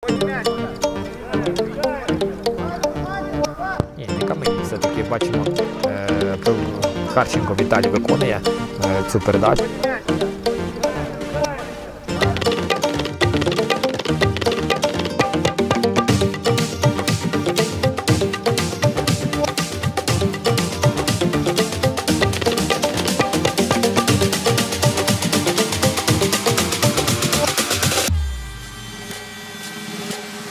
Ні, не камені, все-таки бачимо, Харченко Віталій виконує цю передачу.